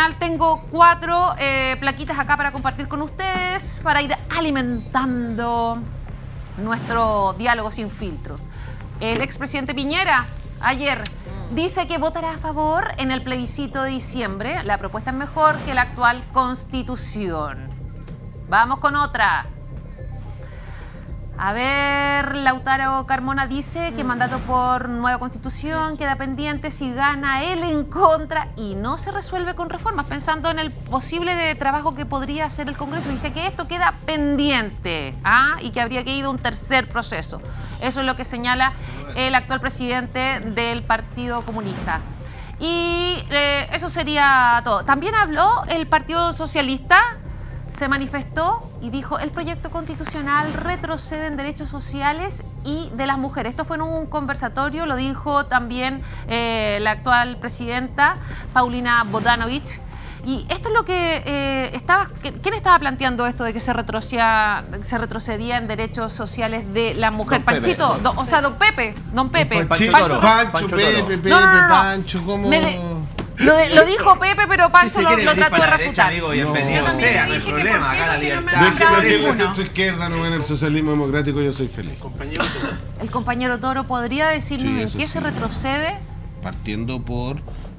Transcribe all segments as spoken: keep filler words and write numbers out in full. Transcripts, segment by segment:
tengo cuatro eh, plaquitas acá para compartir con ustedes, para ir alimentando nuestro diálogo sin filtros. El expresidente Piñera, ayer, dice que votará a favor en el plebiscito de diciembre. La propuesta es mejor que la actual Constitución. Vamos con otra. A ver, Lautaro Carmona dice que mandato por nueva Constitución queda pendiente si gana él en contra y no se resuelve con reformas, pensando en el posible de trabajo que podría hacer el Congreso. Dice que esto queda pendiente, ¿ah? Y que habría que ir a un tercer proceso. Eso es lo que señala el actual presidente del Partido Comunista. Y eh, eso sería todo. También habló el Partido Socialista. Se manifestó y dijo: el proyecto constitucional retrocede en derechos sociales y de las mujeres. Esto fue en un conversatorio, lo dijo también eh, la actual presidenta Paulina Bodanovich. Y esto es lo que eh, estaba... ¿Quién estaba planteando esto de que se retrocedía, se retrocedía en derechos sociales de la mujer? Don Panchito, Pepe. Do, o sea, don Pepe, don Pepe. Pancho, Pancho, Pancho, Pancho Pepe, Pepe, no, no, no, no. Pancho, ¿cómo...? Lo, de, lo dijo Pepe, pero Pancho sí, lo, lo trató de refutar. Amigo, bienvenido no. sea, no hay problema, acá la libertad. Déjeme decirle que centro izquierda no en el socialismo democrático, yo soy feliz. Compañero el compañero Toro podría decirnos sí, en qué sí. se retrocede. Partiendo por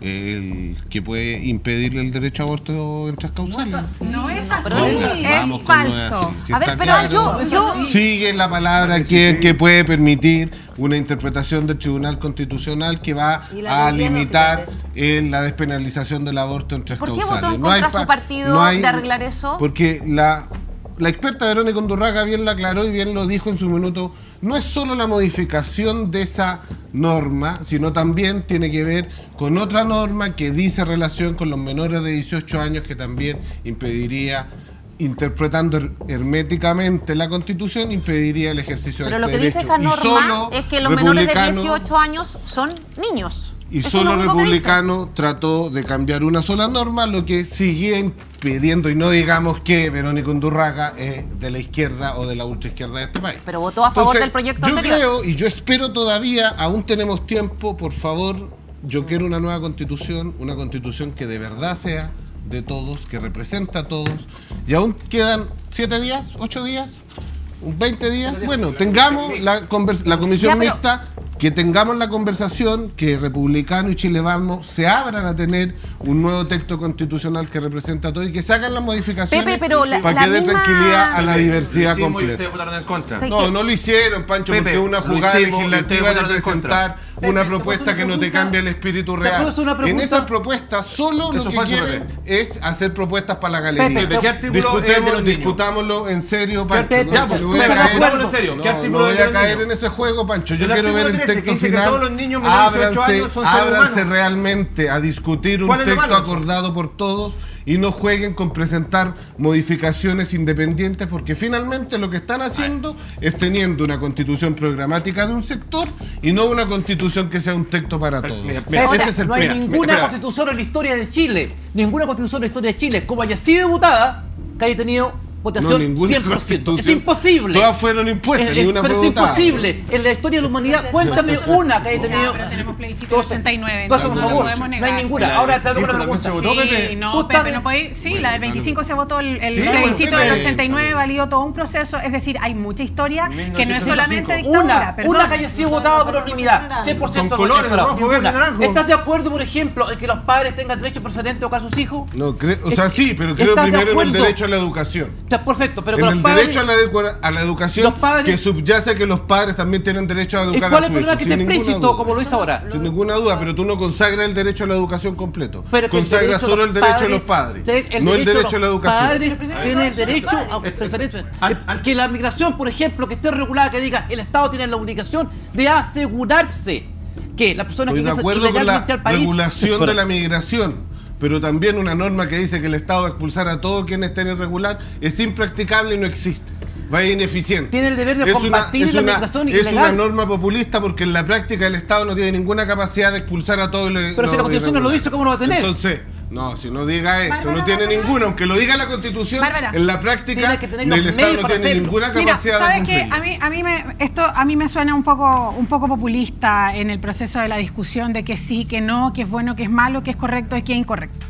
el que puede impedirle el derecho a aborto en transcausales. No es así, no es, así. es, es falso. Si a ver, pero claro, yo, yo... sigue la palabra que, que puede permitir una interpretación del Tribunal Constitucional que va a limitar en la despenalización del aborto en transcausales. ¿Por qué votó en no contra hay su partido no hay, de arreglar eso? Porque la... La experta Verónica Undurraga bien lo aclaró y bien lo dijo en su minuto, no es solo la modificación de esa norma, sino también tiene que ver con otra norma que dice relación con los menores de dieciocho años que también impediría, interpretando herméticamente la Constitución, impediría el ejercicio de este derecho. Pero lo que dice esa norma es que los menores de dieciocho años son niños. Y solo Republicano trató de cambiar una sola norma, lo que sigue impidiendo, y no digamos que Verónica Undurraga es de la izquierda o de la ultraizquierda de este país. Pero votó a favor Entonces, del proyecto yo anterior. creo, y yo espero todavía, aún tenemos tiempo, por favor, yo quiero una nueva constitución, una constitución que de verdad sea de todos, que representa a todos, y aún quedan siete días, ocho días, veinte días, bueno, tengamos la, la comisión ya, pero... mixta, que tengamos la conversación, que Republicano y Chile Vamos se abran a tener un nuevo texto constitucional que representa a todo y que se hagan las modificaciones Pepe, pero la, para la que dé misma... tranquilidad a la diversidad sí, completa. votaron en contra. No, no lo hicieron, Pancho, Pepe, porque es una jugada hicimos, legislativa de presentar Pepe, una propuesta que no te cambia el espíritu real. En esas propuestas solo lo que quieren es hacer propuestas para la galería. Pepe, ¿qué artículo Discutemos, discutámoslo en serio, Pancho. Ya, no, no, no voy a caer, en serio. no, ¿Qué no voy a caer en ese juego, Pancho. Yo quiero ver el texto final. Ábranse, ábranse realmente a discutir un texto acordado por todos y no jueguen con presentar modificaciones independientes, porque finalmente lo que están haciendo es teniendo una constitución programática de un sector y no una constitución que sea un texto para todos. Mira, mira, Ese es el no hay mira, ninguna mira, constitución en la historia de Chile, ninguna constitución en la historia de Chile, como haya sido votada, que haya tenido votación no, cien por ciento. Es imposible. Todas fueron impuestas, es, ni una pero fue es votada. imposible. En la historia de la humanidad, cuéntame una que haya tenido. Pero tenemos plebiscito del ochenta y nueve. Por No, favor, podemos negar. no hay ninguna. Ahora te hago una pregunta. Sí, no, Pepe, no puede. Sí, la del veinticinco se votó, el, el sí, plebiscito del ochenta y nueve validó todo un proceso. Es decir, hay mucha historia que no es solamente dictadura. Una, perdón. una que haya sido votada por unanimidad. cien por ciento con colores, rojo, verde, naranjo. ¿Estás de acuerdo, por ejemplo, en que los padres tengan derecho preferente a educar a sus hijos? No, o sea, sí, pero creo primero en el derecho a la educación. Perfecto, pero en que el los padres, derecho a la, a la educación, padres, que subyace que los padres también tienen derecho a educar a sus hijos. ¿Cuál es el problema que está implícito, como lo hizo ahora? Sin ninguna duda, pero tú no consagras el derecho a la educación completo. Consagras solo el derecho a los padres, no el derecho a la educación. Los padres tienen el derecho a preferencia. Que la migración, por ejemplo, que esté regulada, que diga, el Estado tiene la obligación de asegurarse que las personas que ingresan ilegalmente al país... Estoy de acuerdo con la regulación de la migración, pero también una norma que dice que el Estado va a expulsar a todos quienes estén irregular es impracticable y no existe. Va ineficiente. Tiene el deber de es combatir una, la una, migración es ilegal. una norma populista porque en la práctica el Estado no tiene ninguna capacidad de expulsar a todos los. Pero si la Constitución no lo dice, ¿cómo lo va a tener? Entonces, no, si no diga eso, Bárbara, no tiene Bárbara, ninguna, aunque lo diga la Constitución, Bárbara, en la práctica el Estado no tiene hacerlo. ninguna Mira, capacidad ¿sabe de cumplir. qué? A mí, a mí me, esto a mí me suena un poco, un poco populista en el proceso de la discusión de que sí, que no, que es bueno, que es malo, que es correcto y que es incorrecto.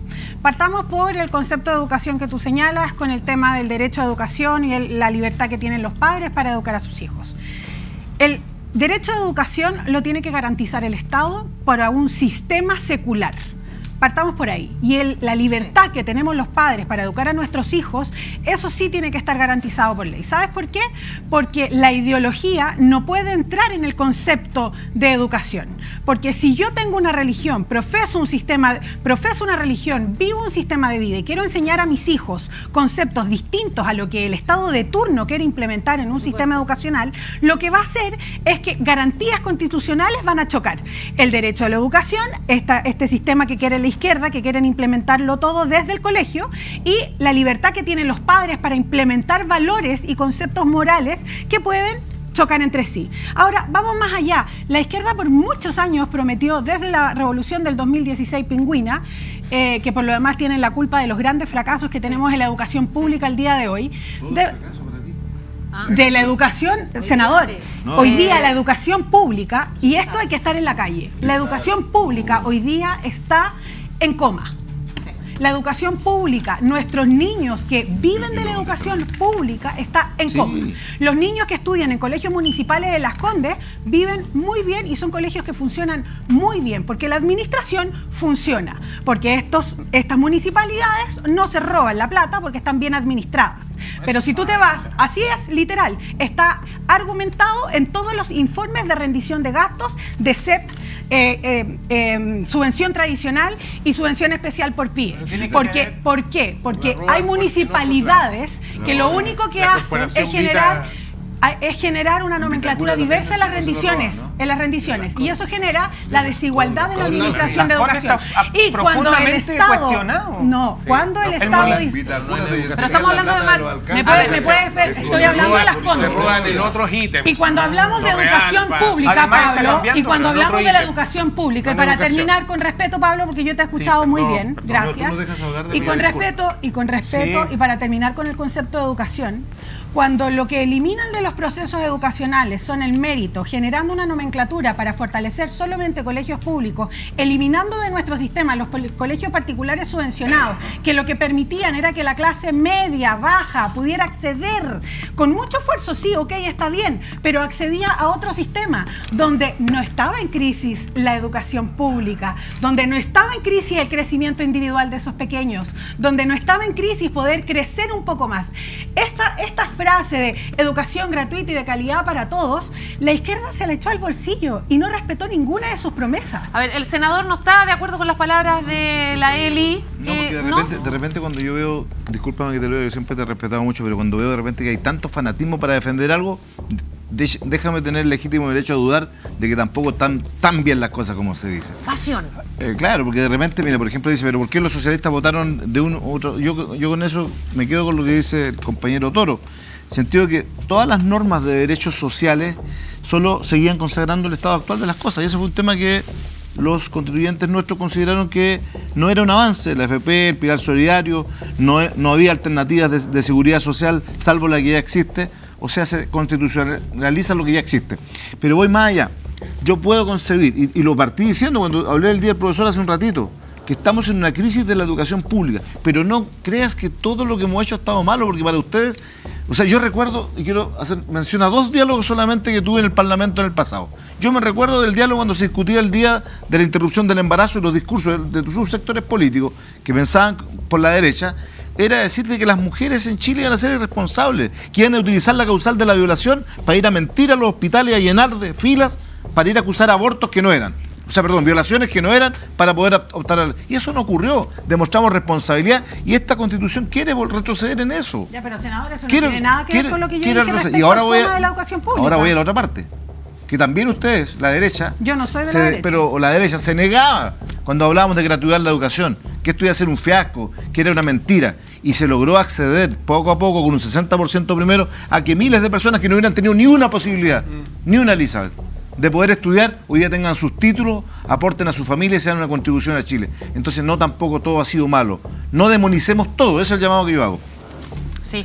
Partamos por el concepto de educación que tú señalas, con el tema del derecho a educación y el, la libertad que tienen los padres para educar a sus hijos. El derecho a educación lo tiene que garantizar el Estado para un sistema secular. Partamos por ahí. Y el, la libertad que tenemos los padres para educar a nuestros hijos, eso sí tiene que estar garantizado por ley. ¿Sabes por qué? Porque la ideología no puede entrar en el concepto de educación. Porque si yo tengo una religión, profeso un sistema, profeso una religión, vivo un sistema de vida y quiero enseñar a mis hijos conceptos distintos a lo que el Estado de turno quiere implementar en un sistema educacional, lo que va a hacer es que garantías constitucionales van a chocar. El derecho a la educación, esta, este sistema que quiere la izquierda, que quieren implementarlo todo desde el colegio, y la libertad que tienen los padres para implementar valores y conceptos morales que pueden chocar entre sí. Ahora, vamos más allá. La izquierda por muchos años prometió, desde la revolución del dos mil dieciséis pingüina, eh, que por lo demás tienen la culpa de los grandes fracasos que tenemos en la educación pública el día de hoy, de, de la educación, senador, no. Hoy día la educación pública, y esto hay que estar en la calle, la educación pública hoy día está en coma. La educación pública, nuestros niños que viven de la educación pública está en sí. coma. Los niños que estudian en colegios municipales de Las Condes viven muy bien y son colegios que funcionan muy bien, porque la administración funciona, porque estos, estas municipalidades no se roban la plata porque están bien administradas. Pero si tú te vas, así es, literal, está argumentado en todos los informes de rendición de gastos de S E P, eh, eh, eh, subvención tradicional y subvención especial por P I E. ¿Por qué? ¿Por qué? Porque hay municipalidades que lo único que hacen es generar... es generar una nomenclatura diversa en las rendiciones, en las rendiciones, y eso genera la desigualdad en la administración de educación. Y cuando el Estado, no, cuando el Estado dice, pero estamos hablando de mal, me puedes, me puedes ver, estoy hablando de Las Condes. Y cuando hablamos de educación pública, Pablo, y cuando hablamos de la educación pública, y para terminar con respeto, Pablo, porque yo te he escuchado muy bien, gracias, y con respeto, y con respeto, y para terminar con el concepto de educación, cuando lo que eliminan de los procesos educacionales son el mérito, generando una nomenclatura para fortalecer solamente colegios públicos, eliminando de nuestro sistema los colegios particulares subvencionados, que lo que permitían era que la clase media, baja, pudiera acceder con mucho esfuerzo, sí, ok, está bien, pero accedía a otro sistema donde no estaba en crisis la educación pública, donde no estaba en crisis el crecimiento individual de esos pequeños, donde no estaba en crisis poder crecer un poco más. Esta, esta frase de educación gratuita y de calidad para todos, la izquierda se la echó al bolsillo y no respetó ninguna de sus promesas. A ver, el senador no está de acuerdo con las palabras de la Eli. No, porque de repente, ¿no? de repente cuando yo veo, discúlpame que te lo digo, yo siempre te he respetado mucho, pero cuando veo de repente que hay tanto fanatismo para defender algo, déjame tener el legítimo derecho a dudar de que tampoco están tan bien las cosas como se dice. Pasión. Eh, claro, porque de repente, mira, por ejemplo, dice, pero ¿por qué los socialistas votaron de un u otro? Yo, yo con eso me quedo con lo que dice el compañero Toro. En el sentido de que todas las normas de derechos sociales solo seguían consagrando el estado actual de las cosas. Y ese fue un tema que los constituyentes nuestros consideraron que no era un avance. La F P, el Pilar Solidario, no, no había alternativas de, de seguridad social salvo la que ya existe. O sea, se constitucionaliza lo que ya existe. Pero voy más allá. Yo puedo concebir, y, y lo partí diciendo cuando hablé del día del profesor hace un ratito, que estamos en una crisis de la educación pública. Pero no creas que todo lo que hemos hecho ha estado malo, porque para ustedes... O sea, yo recuerdo, y quiero hacer mención a dos diálogos solamente que tuve en el Parlamento en el pasado. Yo me recuerdo del diálogo cuando se discutía el día de la interrupción del embarazo y los discursos de, de sus sectores políticos que pensaban por la derecha, era decirte que las mujeres en Chile iban a ser irresponsables, que iban a utilizar la causal de la violación para ir a mentir a los hospitales, a llenar de filas, para ir a acusar abortos que no eran. O sea, perdón, violaciones que no eran para poder optar a... Y eso no ocurrió. Demostramos responsabilidad y esta Constitución quiere retroceder en eso. Ya, pero senador, eso no quiere, tiene nada que quiere, ver con lo que yo dije respecto y ahora al voy tema a, de la educación pública. Ahora voy a la otra parte. Que también ustedes, la derecha... Yo no soy de se, la derecha. Pero la derecha se negaba cuando hablábamos de gratuidad la educación, que esto iba a ser un fiasco, que era una mentira. Y se logró acceder poco a poco, con un sesenta por ciento primero, a que miles de personas que no hubieran tenido ni una posibilidad, mm. ni una, Elizabeth, de poder estudiar, hoy día tengan sus títulos, aporten a su familia y sean una contribución a Chile. Entonces no tampoco todo ha sido malo. No demonicemos todo, ese es el llamado que yo hago. Sí.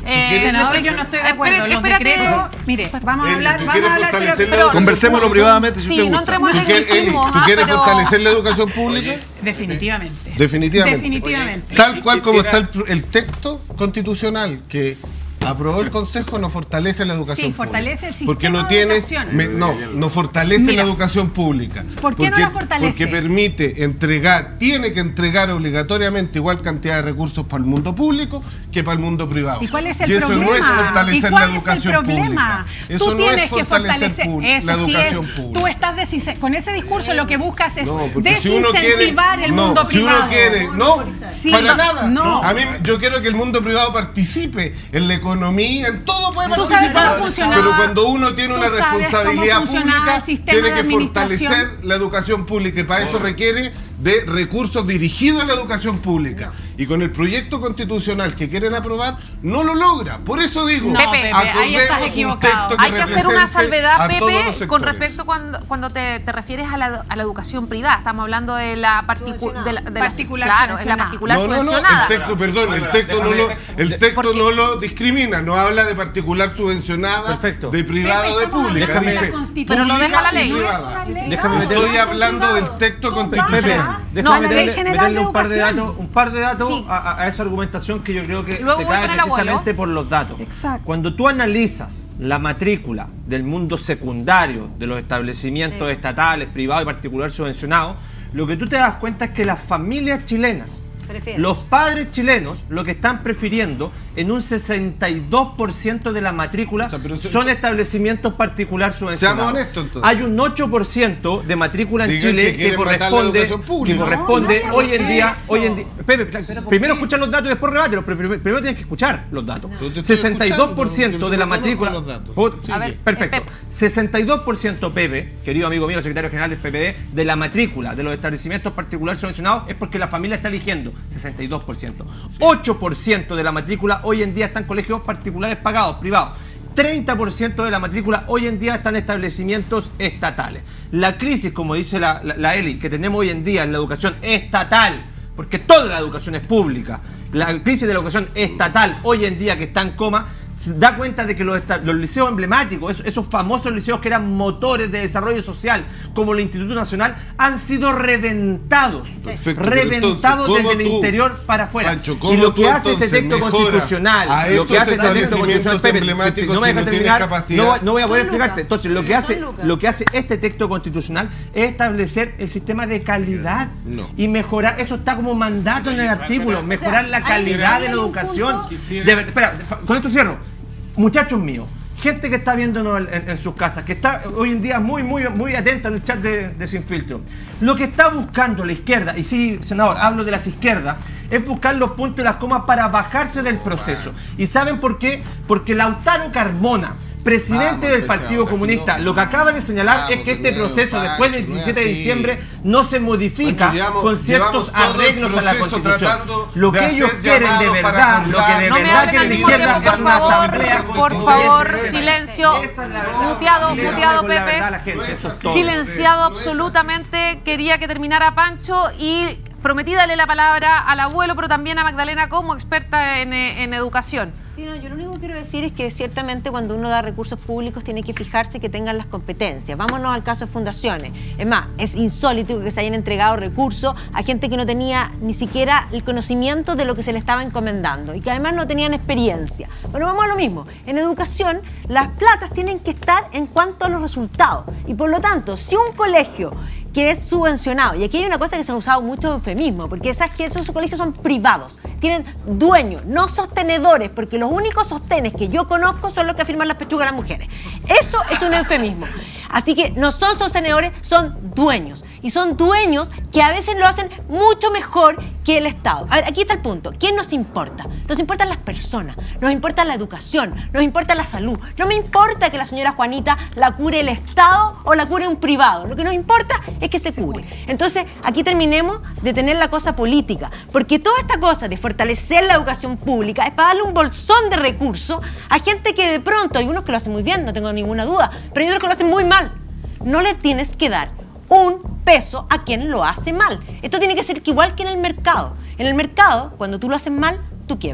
Eh, Senador, yo no estoy de acuerdo. Espérate, Los espérate. decretos, mire, vamos a Eli, hablar, ¿tú vamos quieres a hablar, fortalecer pero- la pero- Conversémoslo privadamente si Sí, usted no gusta. entremos en ¿Tú quieres, Eli, tecnicismo, ¿tú ah, quieres pero- fortalecer la educación pública? Definitivamente. Definitivamente. Definitivamente. Tal cual como Quisiera- está el, el texto constitucional que aprobó el Consejo, no fortalece la educación Sí, fortalece pública. el Porque sistema no de tienes, educación. me- no, no fortalece Mira, la educación pública. ¿por qué no Porque- la fortalece? Porque permite entregar, tiene que entregar obligatoriamente igual cantidad de recursos para el mundo público que para el mundo privado. ¿Y cuál es el y eso problema? no es fortalecer ¿Y la cuál es el educación problema? pública. Eso Tú no tienes es que fortalecer fortalecer pu- eso, la sí educación es, pública. Tú estás desince- con ese discurso lo que buscas es No, porque si uno quiere, desincentivar el no, mundo si privado. uno quiere, no, Sí, para nada. no. A mí yo quiero que el mundo privado participe en la economía, en todo puede Tú sabes participar. cómo funcionaba- Pero cuando uno tiene tú una sabes cómo responsabilidad funcionaba pública, el sistema tiene de que administración. fortalecer la educación pública y para eso requiere de recursos dirigidos a la educación pública. Y con el proyecto constitucional que quieren aprobar, no lo logra. Por eso digo, No, Pepe, ahí acordemos estás un equivocado. texto que Hay que hacer una represente salvedad, a todos los Pepe, sectores. con respecto cuando, cuando te, te refieres a la, a la educación privada. Estamos hablando de la, particu de la, de la- Particular claro, es la subvencionada. particular No, no, no, subvencionada. el texto, perdón, el texto no lo, el texto Porque- no lo discrimina, no habla de particular subvencionada, Perfecto. de privado o de Estamos pública, hablando de dice la Constitución. Pero lo deja la ley. pública y No es privada. una ley. Déjame no, meter- Estoy es hablando del consultado. texto Tú Pepe, constitucional. bajas déjame a la meterle, Ley General meterle de un par de Educación. datos, un par de datos Sí. a, a- a esa argumentación que yo creo que Luego se voy cae con el abuelo. precisamente por los datos. Exacto. Cuando tú analizas la matrícula del mundo secundario de los establecimientos estatales, privados y particular subvencionados, lo que tú te das cuenta es que las familias chilenas, Prefieren. los padres chilenos, lo que están prefiriendo en un sesenta y dos por ciento de la matrícula O sea, pero se- son establecimientos particular subvencionados. Seamos honestos, entonces. Hay un ocho por ciento de matrícula en Digan Chile que que, quieren matar la corresponde, educación pública. que No, corresponde nadie ha hoy en dicho día, eso. hoy en día. Pepe, primero escucha los datos y después rebátelo, pero primero, primero tienes que escuchar los datos. Yo te estoy sesenta y dos por escuchando, ciento pero de la yo conozco matrícula. los datos. Put- Sí, A ver, sí. Perfecto. eh, Pepe. sesenta y dos por ciento, Pepe, querido amigo mío, secretario general del P P D, de la matrícula de los establecimientos particulares subvencionados es porque la familia está eligiendo. sesenta y dos por ciento. ocho por ciento de la matrícula hoy en día está en colegios particulares pagados, privados. treinta por ciento de la matrícula hoy en día está en establecimientos estatales. La crisis, como dice la, la, la Eli, que tenemos hoy en día en la educación estatal, porque toda la educación es pública, la crisis de la educación estatal hoy en día que está en coma, se da cuenta de que los, esta- los liceos emblemáticos, esos, esos famosos liceos que eran motores de desarrollo social, como el Instituto Nacional, han sido reventados. Perfecto, pero Reventados entonces, desde ¿cómo el tú, interior para afuera. Pancho, y ¿cómo lo que tú, hace este entonces, texto mejoras constitucional, a lo que estos hace este texto constitucional, establecimientos Pepe, emblemáticos no me si dejas no tienen terminar, capacidad? no, voy- no voy a poder Son explicarte. lucas. Entonces, lo que Son hace, lucas. lo que hace este texto constitucional es establecer el sistema de calidad No. y mejorar, eso está como mandato en el artículo, mejorar la hay- calidad de hay la un educación. punto- De ver- espera, con esto cierro. Muchachos míos, gente que está viéndonos en, en sus casas, que está hoy en día muy, muy, muy atenta en el chat de, de Sin Filtro. Lo que está buscando la izquierda, y sí, senador, hablo de las izquierdas, es buscar los puntos y las comas para bajarse del proceso. ¿Y saben por qué? Porque Lautaro Carmona, presidente Vamos, del empecemos, Partido ahora, Comunista, si no- lo que acaba de señalar Vamos, es que este de nuevo, proceso, después del Pancho, no es diecisiete de así. diciembre, no se modifica Pancho, llevamos- con ciertos llevamos todo el arreglos a la proceso Constitución. tratando Lo de que ellos hacer quieren de llamados para verdad, lo que de acordar. No me verdad hablen quieren al la mismo izquierda tiempo, es por una favor. asamblea Por constituyente favor, de verdad. silencio. Esa es la verdad. Muteado, Díganme muteado, con la Pepe. verdad a la gente, eso es todo. Silenciado absolutamente. Quería que terminara Pancho y prometí darle la palabra al abuelo, pero también a Magdalena como experta en, eh, en educación. Sí, no, yo lo único que quiero decir es que ciertamente cuando uno da recursos públicos tiene que fijarse que tengan las competencias. Vámonos al caso de fundaciones. Es más, es insólito que se hayan entregado recursos a gente que no tenía ni siquiera el conocimiento de lo que se le estaba encomendando y que además no tenían experiencia. Bueno, vamos a lo mismo. En educación, las platas tienen que estar en cuanto a los resultados. Y por lo tanto, si un colegio que es subvencionado, y aquí hay una cosa que se ha usado mucho eufemismo, porque esas que esos colegios son privados, tienen dueños, no sostenedores, porque los únicos sostenes que yo conozco son los que afirman las pechugas de las mujeres. Eso es un eufemismo. Así que no son sostenedores, son dueños. Y son dueños que a veces lo hacen mucho mejor que el Estado. A ver, aquí está el punto. ¿Quién nos importa? Nos importan las personas, nos importa la educación, nos importa la salud. No me importa que la señora Juanita la cure el Estado o la cure un privado. Lo que nos importa es que se cure. Entonces, aquí terminemos de tener la cosa política. Porque toda esta cosa de fortalecer la educación pública es para darle un bolsón de recursos a gente que de pronto, hay unos que lo hacen muy bien, no tengo ninguna duda, pero hay otros que lo hacen muy mal. No le tienes que dar un peso a quien lo hace mal. Esto tiene que ser igual que en el mercado. En el mercado, cuando tú lo haces mal, tú quiebras.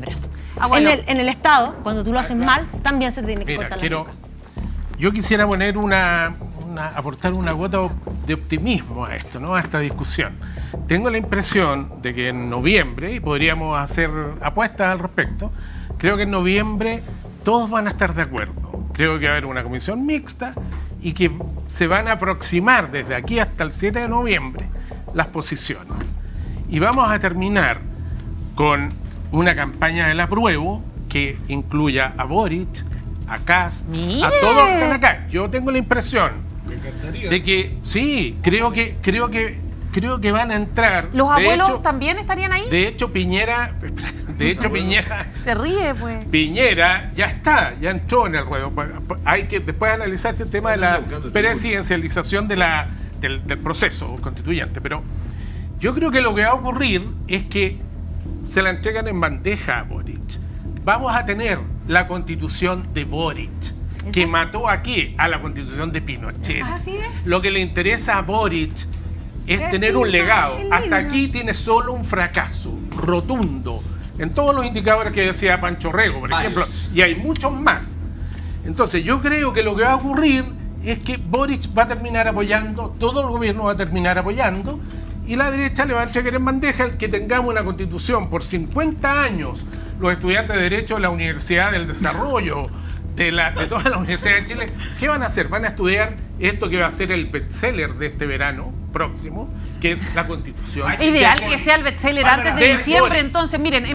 Ah, bueno. en, el, en el Estado, cuando tú lo haces mal, también se te tiene que Mira, cortar la quiero, boca. yo quisiera poner una, una, aportar una gota de optimismo a esto, ¿no? A esta discusión. Tengo la impresión de que en noviembre, y podríamos hacer apuestas al respecto, creo que en noviembre todos van a estar de acuerdo. Creo que va a haber una comisión mixta y que se van a aproximar desde aquí hasta el siete de noviembre las posiciones. Y vamos a terminar con una campaña del apruebo que incluya a Boric, a Kast, ¡Mire! a todos los que están acá. Yo tengo la impresión Me encantaría. de que, sí, creo que, creo que, creo que van a entrar. ¿Los De abuelos hecho- también estarían ahí? De hecho, Piñera, de hecho, Piñera, Se ríe, pues. Piñera ya está, ya entró en el ruedo. Hay que después analizarse el tema de la presidencialización de la, del, del proceso constituyente. Pero yo creo que lo que va a ocurrir es que se la entregan en bandeja a Boric. Vamos a tener la constitución de Boric, que mató aquí a la constitución de Pinochet. Así es. Lo que le interesa a Boric es Es tener un lindo, legado. es Hasta lindo. aquí tiene solo un fracaso rotundo en todos los indicadores que decía Pancho Rego, por Varios. ejemplo, y hay muchos más. Entonces yo creo que lo que va a ocurrir es que Boric va a terminar apoyando, todo el gobierno va a terminar apoyando, y la derecha le va a entregar en bandeja el que tengamos una constitución por cincuenta años. Los estudiantes de Derecho de la Universidad del Desarrollo, de, la, de todas las universidades de Chile, ¿qué van a hacer? Van a estudiar esto que va a ser el bestseller de este verano próximo, que es la constitución. Ideal que sea el bestseller antes de De diciembre, Boric. entonces, miren.